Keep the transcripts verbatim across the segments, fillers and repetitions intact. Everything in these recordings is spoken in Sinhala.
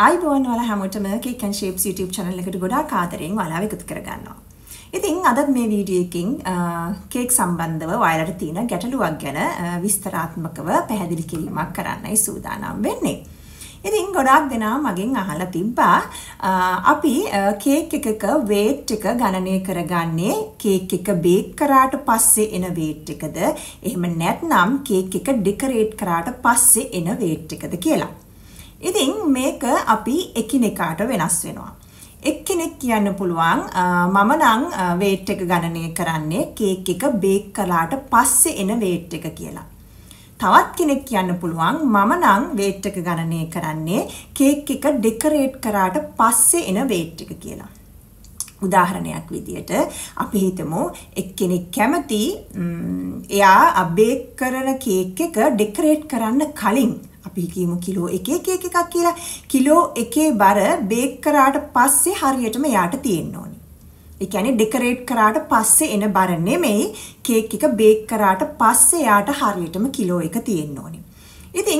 ආයිබෝන් වල හැමෝටම Cake and Shapes YouTube channel එකට ගොඩාක් ආදරෙන් ඔයාලව එකතු කරගන්නවා. ඉතින් අද මේ වීඩියෝ එකකින් කේක් සම්බන්ධව ඔයාලට තියෙන ගැටලුවක් ගැන විස්තරාත්මකව පැහැදිලි කිරීමක් කරන්නයි සූදානම් වෙන්නේ. ඉතින් ගොඩාක් දෙනා මගෙන් අහලා තිබ්බා අපි කේක් එකක weight එක ගණනය කරගන්නේ කේක් එක බේක් කරාට පස්සේ එන weight එකද එහෙම නැත්නම් කේක් එක ඩෙකොරේට් කරාට පස්සේ එන weight එකද කියලා. ඉතින් මේක අපි එකිනෙකාට වෙනස් වෙනවා. එක්කෙනෙක් කියන්න පුළුවන් මම නම් weight එක ගණනය කරන්නේ කේක් එක බේක් කළාට පස්සේ එන weight එක කියලා. තවත් කෙනෙක් කියන්න පුළුවන් මම නම් weight එක ගණනය කරන්නේ කේක් එක ඩෙකොරේට් කරාට පස්සේ එන weight එක කියලා. උදාහරණයක් විදියට අපි හිතමු එක්කෙනෙක් කැමති එයා බේක් කරන කේක් එක ඩෙකොරේට් කරන්න කලින් අපි කියමු කිලෝ එකේ කේක් එකක් කියලා. කිලෝ එකේ බර බේක් කරාට පස්සේ හරියටම යාට තියෙන්න ඕනේ. ඒ කියන්නේ ඩෙකොරේට් කරාට පස්සේ එන බර නෙමෙයි කේක් එක බේක් කරාට පස්සේ යාට හරියටම කිලෝ එක තියෙන්න ඕනේ. ඉතින්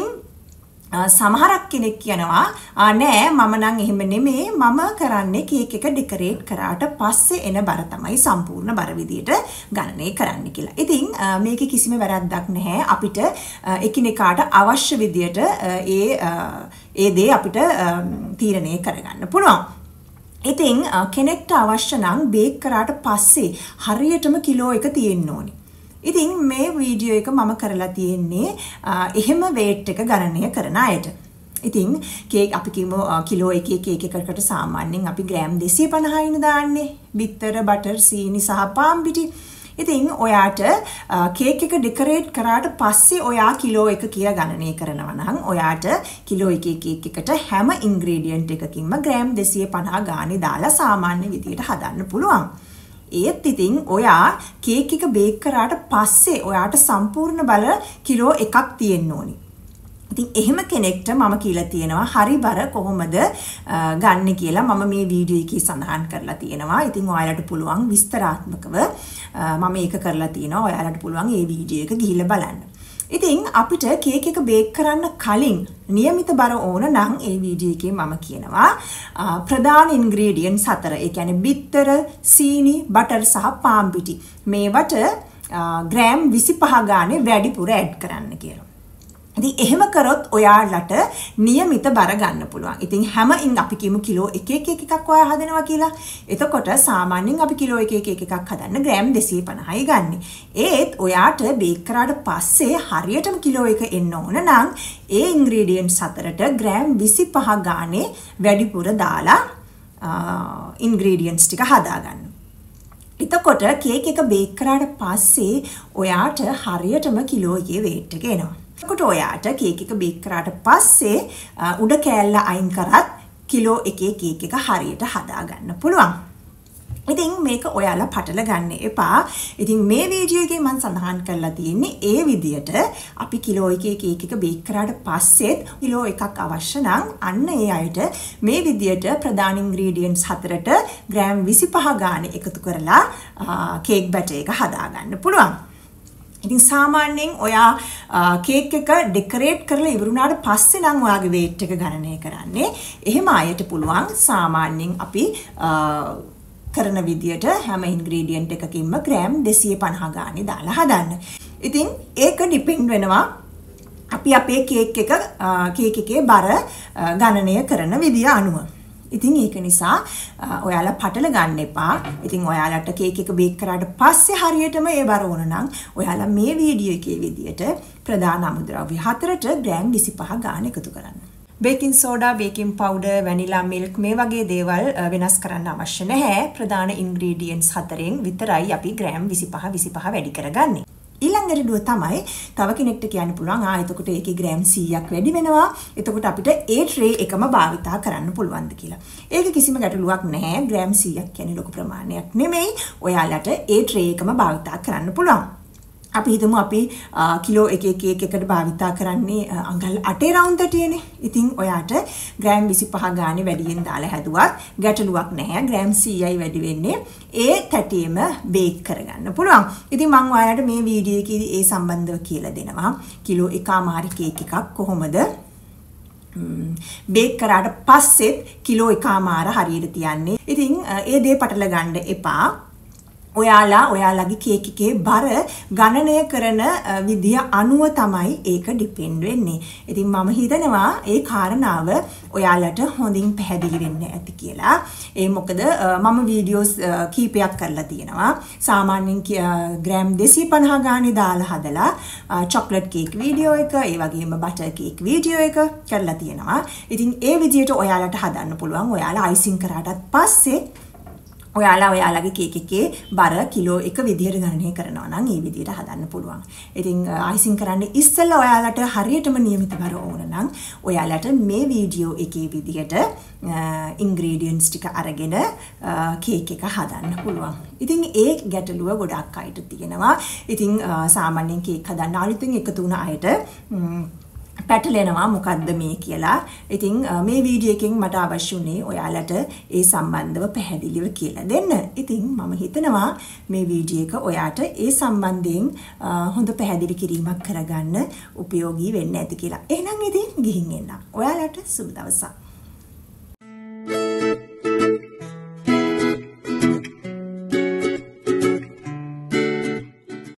සමහරක් කෙනෙක් කියනවා නෑ මම නම් එහෙම නෙමෙයි මම කරන්නේ කේක් එක ඩෙකොරේට් කරාට පස්සේ එන බර තමයි සම්පූර්ණ බර විදියට ගණනය කරන්න කියලා. ඉතින් මේකේ කිසිම වැරද්දක් නැහැ. අපිට එකිනෙකාට අවශ්‍ය විදියට ඒ ඒ දේ අපිට තීරණය කරගන්න පුළුවන්. ඉතින් කෙනෙක්ට අවශ්‍ය නම් බේක් කරාට පස්සේ හරියටම කිලෝ එක තියෙන්න ඕනේ. ඉතින් මේ වීඩියෝ එක මම කරලා තියෙන්නේ එහෙම weight එක ගණනය කරන අයට. ඉතින් කේක් අපි කියමු කිලෝ එකේ කේක් එකකට සාමාන්‍යයෙන් අපි ග්‍රෑම් දෙසිය පනහයිනේ දාන්නේ. බිත්තර, බටර්, සීනි සහ පාන් පිටි. ඉතින් ඔයාට කේක් එක ඩෙකොරේට් කරාට පස්සේ ඔයා කිලෝ එක කියලා ගණනය කරනවා නම් ඔයාට කිලෝ එකේ කේක් එකට හැම ඉන්ග්‍රීඩියන්ට් එකකින්ම ග්‍රෑම් දෙසිය පනහ ගානේ දාලා සාමාන්‍ය විදියට හදන්න පුළුවන්. ඒත් ඉතින් ඔයා කේක් එක බේක් කරාට පස්සේ ඔයාට සම්පූර්ණ බල කිලෝ එකක් තියෙන්න ඕනි. ඉතින් එහෙම කෙනෙක්ට මම කියලා තියෙනවා හරි බර කොහොමද ගන්න කියලා මම මේ වීඩියෝ එකේ සඳහන් කරලා තියෙනවා. ඉතින් ඔයාලට පුළුවන් විස්තරාත්මකව මම ඒක කරලා තියෙනවා. ඔයාලට පුළුවන් මේ වීඩියෝ එක ගිහිල්ලා බලන්න. ඉතින් අපිට කේක් එක බේක් කරන්න කලින් નિયમિત බර ඕන නම් ඒ වීඩියෝ එකේ මම කියනවා ප්‍රධාන ඉන්ග්‍රීඩියන්ට්ස් හතර. ඒ කියන්නේ බිත්තර, සීනි, බටර් සහ පාන් පිටි. මේවට ග්‍රෑම් විසිපහ ගානේ වැඩිපුර ඇඩ් කරන්න කියලා. ඉතින් එහෙම කරොත් ඔයාලට નિયમિત බර ගන්න පුළුවන්. ඉතින් හැම ඉන් අපි කියමු කිලෝ එකේ කේක් එකක් ඔයා හදනවා කියලා. එතකොට සාමාන්‍යයෙන් අපි කිලෝ එකේ කේක් එකක් හදන්න ග්‍රෑම් දෙසිය පනහයි ගන්න. ඒත් ඔයාට බේක් කරාට පස්සේ හරියටම කිලෝ එක එන්න ඕන නම් ඒ ඉන්ග්‍රීඩියන්ට්ස් හතරට ග්‍රෑම් විසිපහ ගානේ වැඩිපුර දාලා ඉන්ග්‍රීඩියන්ට්ස් ටික හදාගන්න. එතකොට කේක් එක බේක් කරාට පස්සේ ඔයාට හරියටම කිලෝ එකේ weight එක එනවා. එතකොට ඔයාට කේක් එක බේක් කරාට පස්සේ උඩ කෑල්ල අයින් කරත් කිලෝ එකේ කේක් එක හරියට හදා ගන්න පුළුවන්. ඉතින් මේක ඔයාලා පටල ගන්න එපා. ඉතින් මේ වීඩියෝ එකේ මම සඳහන් කරලා තියෙන්නේ ඒ විදියට අපි කිලෝ එකේ කේක් එක බේක් කරාට පස්සෙත් කිලෝ එකක් අවශ්‍ය නම් අන්න ඒ අයට මේ විදියට ප්‍රධාන ඉන්ග්‍රීඩියන්ට්ස් හතරට ග්‍රෑම් විසිපහ ගානේ එකතු කරලා කේක් බැටර් එක හදා ගන්න පුළුවන්. ඉතින් සාමාන්‍යයෙන් ඔයා කේක් එක ඩෙකොරේට් කරලා ඉවරුනාට පස්සේ නම් ඔයාගේ weight එක ගණනය කරන්නේ. එහෙම අයට පුළුවන් සාමාන්‍යයෙන් අපි කරන විදියට හැම ඉන්ග්‍රීඩියන්ට් එකකින්ම ග්‍රෑම් දෙසිය පනහ ගානේ දාලා හදන්න. ඉතින් ඒක ඩිපෙන්ඩ් වෙනවා අපි අපේ කේක් එක කේක් එකේ බර ගණනය කරන විදිය අනුව. ඉතින් ඒක නිසා ඔයාලා පටල ගන්න එපා. ඉතින් ඔයාලට කේක් එක බේක් කරාට පස්සේ හරියටම ඒ බර ඕන නම් ඔයාලා මේ වීඩියෝ එකේ විදියට ප්‍රධාන අමුද්‍රව්‍ය හතරට ග්‍රෑම් විසිපහ ගාන එකතු කරන්න. Baking soda, baking powder, vanilla milk මේ වගේ දේවල් වෙනස් කරන්න අවශ්‍ය නැහැ. ප්‍රධාන ඉන්ග්‍රීඩියන්ට්ස් හතරෙන් විතරයි අපි ග්‍රෑම් විසිපහ විසිපහ වැඩි කරගන්නේ. ඊළඟ රෙඩුව තමයි තව කෙනෙක්ට කියන්න පුළුවන් ආ එතකොට ඒකේ ග්‍රෑම් සීයක් වැඩි වෙනවා. එතකොට අපිට ඒ ට්‍රේ එකම භාවිතා කරන්න පුළුවන්ද කියලා. ඒක කිසිම ගැටලුවක් නැහැ. ග්‍රෑම් සීයක් කියන්නේ ලොකු ප්‍රමාණයක් නෙමෙයි. ඔයාලට ඒ ට්‍රේ එකම භාවිතා කරන්න පුළුවන්. අපි හිතමු අපි කිලෝ එකේ කේක් එකට භාවිතා කරන්නේ අඟල් අටේ රවුන්ඩ් තැටියනේ. ඉතින් ඔයාට ග්‍රෑම් විසිපහ ගානේ වැඩියෙන් දාලා හැදුවත් ගැටලුවක් නැහැ. ග්‍රෑම් සීයයි වැඩි වෙන්නේ. ඒ තැටියෙම බේක් කරගන්න පුළුවන්. ඉතින් මම ඔයාලට මේ වීඩියෝ එකේදී ඒ සම්බන්ධව කියලා දෙනවා. කිලෝ එකමාරි කේක් එකක් කොහොමද බේක් කරාට පස්සෙත් කිලෝ එකමාර හරියට තියන්නේ. ඉතින් ඒ දේ පටල ගන්න එපා. ඔයාලා ඔයාලගේ කේක් එකේ බර ගණනය කරන විදිය අනුව තමයි ඒක ඩිපෙන්ඩ් වෙන්නේ. ඉතින් මම හිතනවා ඒ කාරණාව ඔයාලට හොඳින් පැහැදිලි වෙන්න ඇති කියලා. ඒ මොකද මම වීඩියෝස් කීපයක් කරලා තියෙනවා. සාමාන්‍යයෙන් ග්‍රෑම් දෙසිය පනහ ගානේ දාලා හදලා චොක්ලට් කේක් වීඩියෝ එක, ඒ වගේම බටර් කේක් වීඩියෝ එක කරලා තියෙනවා. ඉතින් ඒ විදියට ඔයාලට හදන්න පුළුවන්. ඔයාලා අයිසිං කරාටත් පස්සේ ඔයාලා ඔයාලගේ කේක් එකේ බර කිලෝ එක විදියට ගණනය කරනවා නම් ඒ විදියට හදන්න පුළුවන්. ඉතින් අයිසිං කරන්න ඉස්සෙල්ලා ඔයාලට හරියටම නියමිත බර ඕන නම් ඔයාලට මේ වීඩියෝ එකේ විදියට ඉන්ග්‍රීඩියන්ට්ස් ටික අරගෙන කේක් එක හදන්න පුළුවන්. ඉතින් ඒ ගැටලුව ගොඩක් අයට තියෙනවා. ඉතින් සාමාන්‍යයෙන් කේක් හදන්න අලුතින් එකතු වුණ අයට පැටලෙනවා මොකද්ද මේ කියලා. ඉතින් මේ වීඩියෝ එකෙන් මට අවශ්‍ය උනේ ඔයාලට ඒ සම්බන්ධව පැහැදිලිව කියලා දෙන්න. ඉතින් මම හිතනවා මේ වීඩියෝ එක ඔයාට ඒ සම්බන්ධයෙන් හොඳ පැහැදිලි කිරීමක් කරගන්න උපයෝගී වෙන්න ඇති කියලා. එහෙනම් ඉතින් ගිහින් එන්න. ඔයාලට සුබ දවසක්.